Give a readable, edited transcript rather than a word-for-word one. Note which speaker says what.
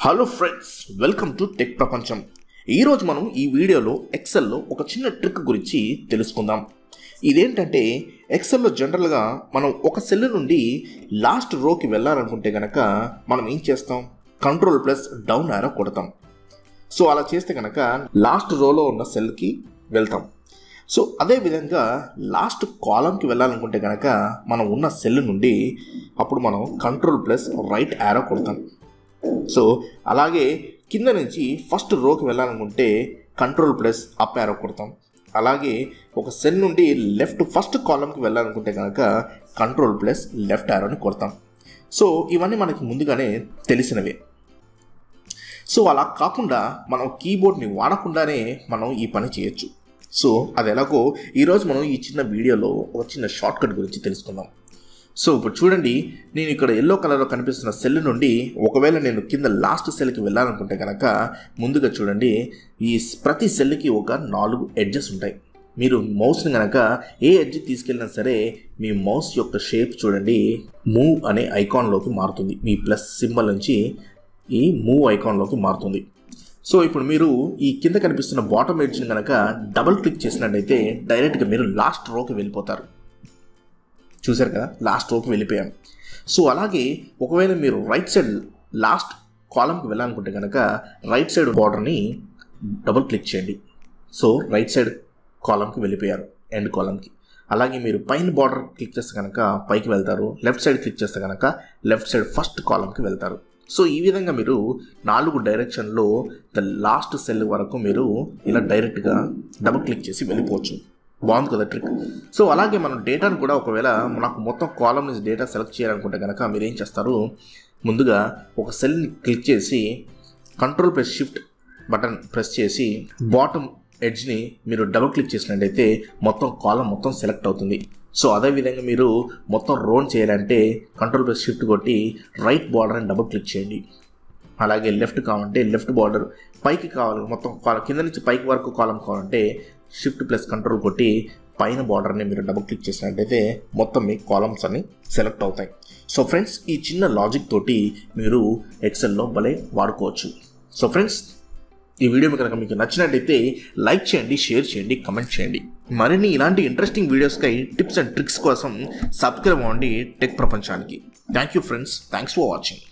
Speaker 1: Hello friends, welcome to Techprapancham. ఈరోజు మనం ఈ వీడియోలో ఎక్సెల్లో ఒక చిన్న ట్రిక్ గురించి తెలుసుకుందాం. ఇదేంటంటే ఎక్సెల్లో జనరల్గా మనం ఒక సెల్ నుండి లాస్ట్ రోకి వెళ్ళాలనుకుంటే కనుక మనం ఏం చేస్తాం? కంట్రోల్+ డౌన్ యారో కొడతాం. సో అలా చేస్తే కనుక లాస్ట్ రోలో ఉన్న సెల్కి వెళ్తాం. సో అదేవిధంగా లాస్ట్ కాలంకి వెళ్ళాలనుకుంటే కనుక మనం ఉన్న సెల్ నుండి అప్పుడు మనం కంట్రోల్+ రైట్ యారో కొడతాం. సో అలాగే కింద నుంచి ఫస్ట్ రోకి వెళ్ళాలనుకుంటే కంట్రోల్+ అప్ యారో కొడతాం. అలాగే ఒక సెల్ నుండి లెఫ్ట్ ఫస్ట్ కాలంకి వెళ్ళాలనుకుంటే కనుక కంట్రోల్+ లెఫ్ట్ యారోని కొడతాం. సో ఇవన్నీ మనకి ముందుగానే తెలిసినవే. సో అలా కాకుండా మనం కీబోర్డ్ని వాడకుండానే మనం ఈ పని చేయొచ్చు. సో అది ఎలాగో ఈరోజు మనం ఈ చిన్న వీడియోలో ఒక చిన్న షార్ట్కట్ గురించి తెలుసుకుందాం. సో ఇప్పుడు చూడండి, నేను ఇక్కడ ఎల్లో కలర్లో కనిపిస్తున్న సెల్ నుండి ఒకవేళ నేను కింద లాస్ట్ సెల్కి వెళ్ళాలనుకుంటే కనుక ముందుగా చూడండి, ఈ ప్రతి సెల్కి ఒక 4 ఎడ్జెస్ ఉంటాయి. మీరు మౌస్ని కనుక ఏ ఎడ్జ్ తీసుకెళ్ళినా సరే మీ మౌస్ యొక్క షేప్ చూడండి మూవ్ అనే ఐకాన్లోకి మారుతుంది. మీ ప్లస్ సింబల్ నుంచి ఈ మూవ్ ఐకాన్లోకి మారుతుంది. సో ఇప్పుడు మీరు ఈ కింద కనిపిస్తున్న బాటమ్ ఎడ్జ్ని కనుక డబుల్ క్లిక్ చేసినట్టయితే డైరెక్ట్గా మీరు లాస్ట్ రోకి వెళ్ళిపోతారు. చూసారు కదా, లాస్ట్ రోకి వెళ్ళిపోయాం. సో అలాగే ఒకవేళ మీరు రైట్ సైడ్ లాస్ట్ కాలంకి వెళ్ళాలనుకుంటే కనుక రైట్ సైడ్ బార్డర్ని డబుల్ క్లిక్ చేయండి. సో రైట్ సైడ్ కాలంకి వెళ్ళిపోయారు, ఎండ్ కాలంకి. అలాగే మీరు పైన బార్డర్ క్లిక్ చేస్తే కనుక పైకి వెళ్తారు. లెఫ్ట్ సైడ్ క్లిక్ చేస్తే కనుక లెఫ్ట్ సైడ్ ఫస్ట్ కాలంకి వెళ్తారు. సో ఈ విధంగా మీరు 4 డైరెక్షన్లో ద లాస్ట్ సెల్ వరకు మీరు ఇలా డైరెక్ట్గా డబుల్ క్లిక్ చేసి వెళ్ళిపోవచ్చు. బాగుంది కదా ట్రిక్. సో అలాగే మనం డేటాను కూడా ఒకవేళ నాకు మొత్తం కాలం నుంచి డేటా సెలెక్ట్ చేయాలనుకుంటే కనుక మీరు ఏం చేస్తారు? ముందుగా ఒక సెల్ని క్లిక్ చేసి కంట్రోల్+ షిఫ్ట్ బటన్ ప్రెస్ చేసి బాటమ్ ఎడ్జ్ని మీరు డబుల్ క్లిక్ చేసినట్టయితే మొత్తం కాలం మొత్తం సెలెక్ట్ అవుతుంది. సో అదేవిధంగా మీరు మొత్తం రోన్ చేయాలంటే కంట్రోల్+ షిఫ్ట్ కొట్టి రైట్ బార్డర్ని డబుల్ క్లిక్ చేయండి. అలాగే లెఫ్ట్ కావాలంటే లెఫ్ట్ బార్డర్, పైకి కావాలి మొత్తం కింద నుంచి పైకి వరకు కాలం కావాలంటే షిఫ్ట్+ కంట్రోల్ కొట్టి పైన బార్డర్ని మీరు డబుల్ క్లిక్ చేసినట్టయితే మొత్తం మీ కాలమ్స్ అన్ని సెలెక్ట్ అవుతాయి. సో ఫ్రెండ్స్, ఈ చిన్న లాజిక్ తోటి మీరు ఎక్సెల్లో భలే వాడుకోవచ్చు. సో ఫ్రెండ్స్, ఈ వీడియో కనుక మీకు నచ్చినట్టయితే లైక్ చేయండి, షేర్ చేయండి, కమెంట్ చేయండి. మరిన్ని ఇలాంటి ఇంట్రెస్టింగ్ వీడియోస్కై టిప్స్ అండ్ ట్రిక్స్ కోసం సబ్స్క్రైబ్ అవ్వండి టెక్ ప్రపంచానికి. Thank you friends, thanks for watching.